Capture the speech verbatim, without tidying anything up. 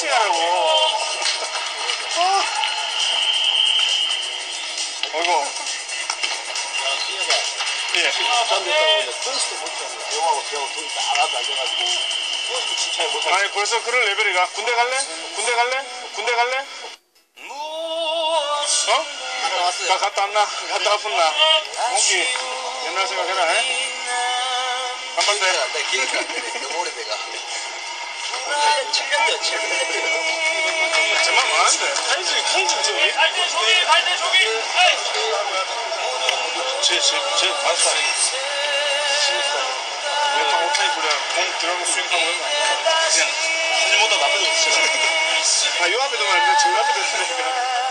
피칭하라고. 어. 어이구. 예. 부산 됐다고 했는데 포스도 못 잡네. 영하고 저하고 둘이 딱 앞에 앉아가지고 포스도 진짜 못 잡네. 아니 벌써 그런 레벨이가. 군대 갈래? 군대 갈래? 군대 갈래? 어? 갔다 왔어요. 나 갔다 왔나? 갔다 왔었나? 오기 옛날 생각해라. 한번 더 해. 내 기억이 안 나네. 너무 오래돼가. 칠 년대 칠 년대. 정말 많은데. 사이즈 콩좀 좀. 갈대 조기 갈대 조기. 제제제 맞다. 몇탕 오타이 부려 공 들어가고 스윙하고 그런 거 아니야? 그냥 사진보다 나쁘게 없어. 아, 요 앞에도 말이야. 저 앞에도 있으니까.